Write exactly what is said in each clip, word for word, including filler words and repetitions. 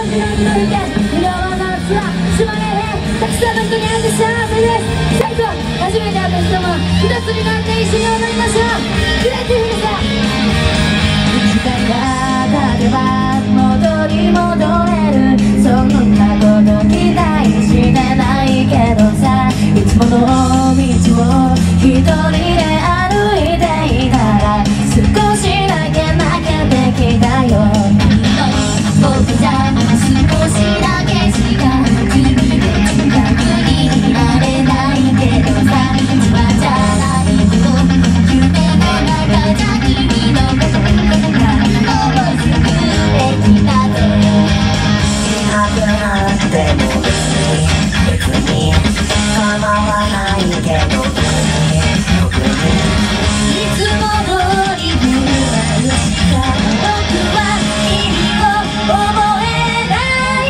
不良の夏はすまねえ、たくさんの人に会って幸せです。最後初めて会った人も一つになって一緒に踊りましょう。クレイティフルさ時間が経てば元に戻れる、そんなこと期待してないけどさ、いつもの道を一人で歩いていたら少しだけ泣けてきたよ。僕じゃ少しだけしか君の近くにいられないけどさ、今じゃないけど夢の中じゃ君のことが思いつくできたぜ。いなくなっても別に構わないけど、僕にいつも通り振る舞うしか僕は君を覚えない。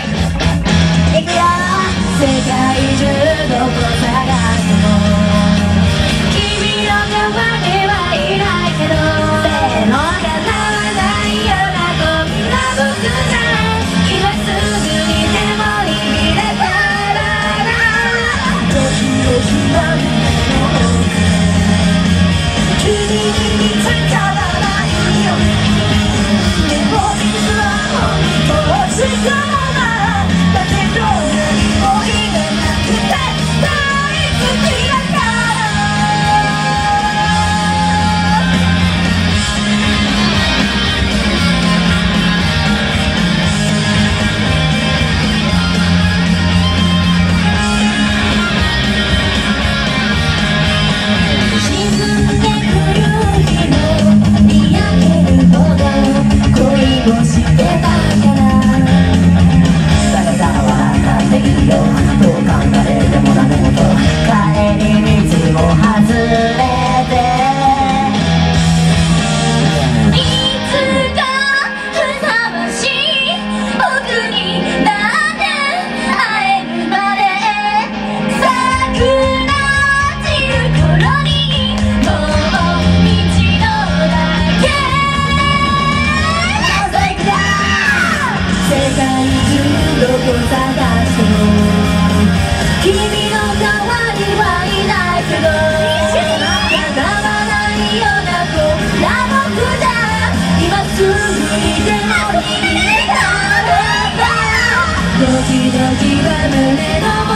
行くよ世界中どこ探しても君の代わりはいないけど、手の叶わないようなこんな僕じゃ今すぐにでも握れたらな。ドキドキな夢の奥君に見つからないよ。でも水は本当は違うな、だけど何も言えなくて大好きだから。沈んでくる日も見上げるほど恋をしてたから誰かは分かっていいよ、どう考えてもダメもと帰り道を外れて、いつかふさわしい僕になって会えるまで、桜散る頃にもう一度だけ覗いて世界中どこ探しても君の代わりはいないけど、叶わないようなこんな僕じゃ今すぐにでも逃げたらば、ドキドキは胸の